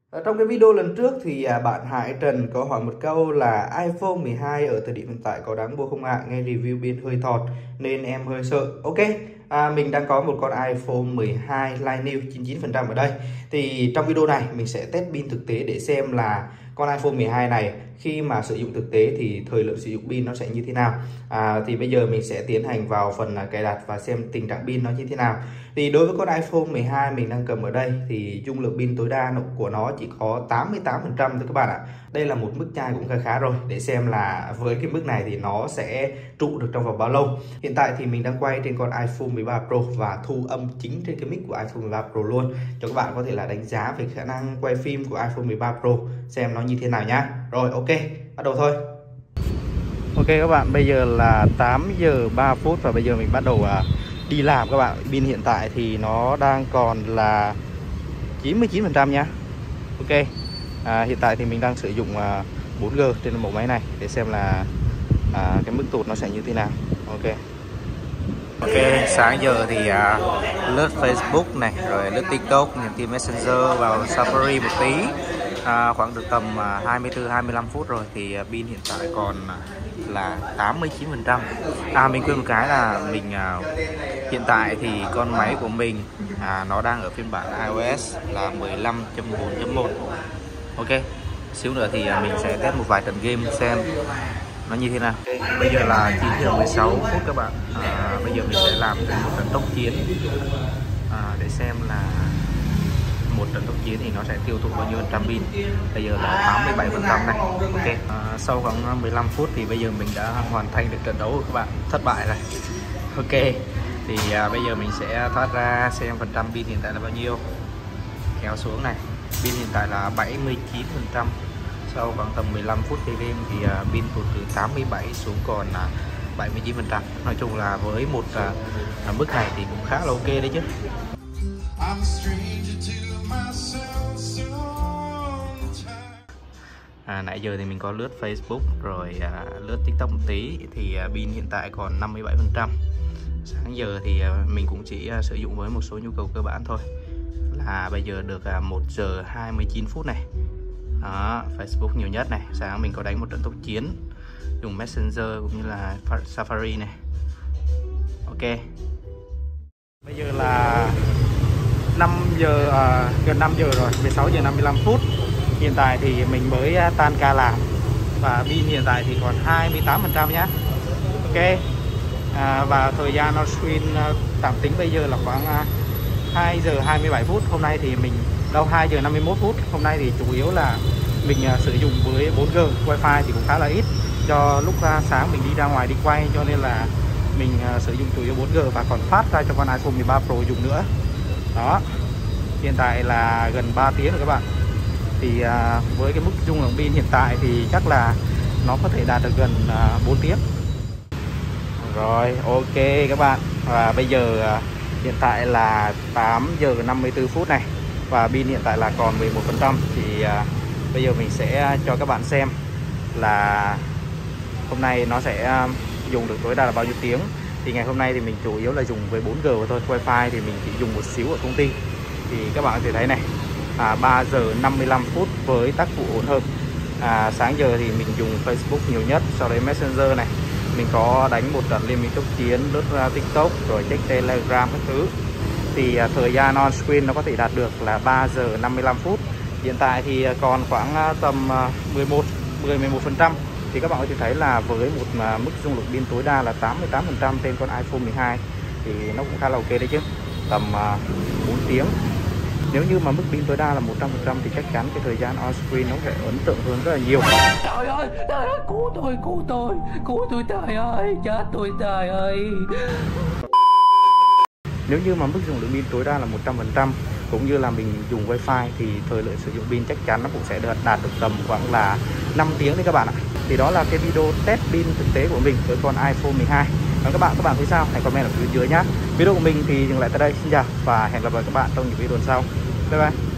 Trong cái video lần trước thì bạn Hải Trần có hỏi một câu là iPhone 12 ở thời điểm hiện tại có đáng mua không ạ? Nghe review pin hơi thọt nên em hơi sợ. Ok, mình đang có một con iPhone 12 Line New 99% ở đây. Thì trong video này mình sẽ test pin thực tế để xem là con iPhone 12 này khi mà sử dụng thực tế thì thời lượng sử dụng pin nó sẽ như thế nào. Thì bây giờ mình sẽ tiến hành vào phần cài đặt và xem tình trạng pin nó như thế nào. Thì đối với con iPhone 12 mình đang cầm ở đây thì dung lượng pin tối đa của nó chỉ có 88% thôi các bạn ạ. Đây là một mức chai cũng khá rồi, để xem là với cái mức này thì nó sẽ trụ được trong vòng bao lâu. Hiện tại thì mình đang quay trên con iPhone 13 Pro và thu âm chính trên cái mic của iPhone 13 Pro luôn, cho các bạn có thể là đánh giá về khả năng quay phim của iPhone 13 Pro xem nó như thế nào nhá. Rồi ok, bắt đầu thôi. Ok các bạn, bây giờ là 8 giờ 3 phút và bây giờ mình bắt đầu đi làm các bạn. Pin hiện tại thì nó đang còn là 99% nha. Ok, hiện tại thì mình đang sử dụng 4G trên mẫu máy này để xem là cái mức tụt nó sẽ như thế nào. Ok. Ok, sáng giờ thì lướt Facebook này, rồi lướt TikTok, nhắn tin Messenger, vào Safari một tí. Khoảng được tầm 24-25 phút rồi thì pin hiện tại còn là 89%. Mình quên một cái là mình hiện tại thì con máy của mình nó đang ở phiên bản iOS là 15.4.1. Ok, xíu nữa thì mình sẽ test một vài trận game xem nó như thế nào. Bây giờ là 9 giờ 16 phút các bạn. Bây giờ mình sẽ làm một trận tốc chiến để xem là một trận tốc chiến thì nó sẽ tiêu thụ bao nhiêu phần trăm pin. Bây giờ là 87% này. Ok, sau khoảng 15 phút thì bây giờ mình đã hoàn thành được trận đấu của các bạn, thất bại rồi. Ok, thì bây giờ mình sẽ thoát ra xem phần trăm pin hiện tại là bao nhiêu. Kéo xuống này, pin hiện tại là 79%. Sau khoảng tầm 15 phút chơi game thì pin tụt từ 87 xuống còn 79%. Nói chung là với một mức này thì cũng khá là ok đấy chứ. Nãy giờ thì mình có lướt Facebook rồi lướt TikTok một tí thì pin hiện tại còn 57%. Sáng giờ thì mình cũng chỉ sử dụng với một số nhu cầu cơ bản thôi. Là bây giờ được 1 giờ 29 phút này. Đó, Facebook nhiều nhất này. Sáng mình có đánh một trận tốc chiến dùng Messenger cũng như là Safari này. Ok, bây giờ là 5 giờ gần 5 giờ rồi, 16 giờ 55 phút. Hiện tại thì mình mới tan ca làm và pin hiện tại thì còn 28% nhá. Ok, và thời gian nó screen tạm tính bây giờ là khoảng 2 giờ 27 phút. Hôm nay thì mình 2 giờ 51 phút. Hôm nay thì chủ yếu là mình sử dụng với 4G, wifi thì cũng khá là ít. Do lúc sáng mình đi ra ngoài đi quay cho nên là mình sử dụng chủ yếu 4G và còn phát ra cho con iPhone 13 Pro dùng nữa. Đó, hiện tại là gần 3 tiếng rồi các bạn. Thì với cái mức dung lượng pin hiện tại thì chắc là nó có thể đạt được gần 4 tiếng. Rồi ok các bạn, và bây giờ hiện tại là 8 giờ 54 phút này và pin hiện tại là còn 11%. Thì bây giờ mình sẽ cho các bạn xem là hôm nay nó sẽ dùng được tối đa là bao nhiêu tiếng. Thì ngày hôm nay thì mình chủ yếu là dùng với 4G thôi, wifi thì mình chỉ dùng một xíu ở công ty. Thì các bạn có thể thấy này, 3 giờ 55 phút với tác vụ ổn hơn. Sáng giờ thì mình dùng Facebook nhiều nhất, sau đấy Messenger này. Mình có đánh một trận liên minh tốc chiến, lướt ra TikTok rồi check Telegram các thứ. Thì thời gian on screen nó có thể đạt được là 3 giờ 55 phút. Hiện tại thì còn khoảng tầm 11%. Thì các bạn có thể thấy là với một mức dung lượng pin tối đa là 88% trên con iPhone 12 thì nó cũng khá là ok đấy chứ. Tầm 4 tiếng. Nếu như mà mức pin tối đa là 100% thì chắc chắn cái thời gian on screen nó sẽ ấn tượng hơn rất là nhiều. Trời ơi, cứu tôi trời ơi, chết tôi trời ơi. Nếu như mà mức dùng lượng pin tối đa là 100% cũng như là mình dùng wifi thì thời lượng sử dụng pin chắc chắn nó cũng sẽ đạt được tầm khoảng là 5 tiếng đấy các bạn ạ. Thì đó là cái video test pin thực tế của mình với con iPhone 12. Và các bạn thấy sao? Hãy comment ở phía dưới nhé. Video của mình thì dừng lại tại đây. Xin chào và hẹn gặp lại các bạn trong những video sau. Bye bye.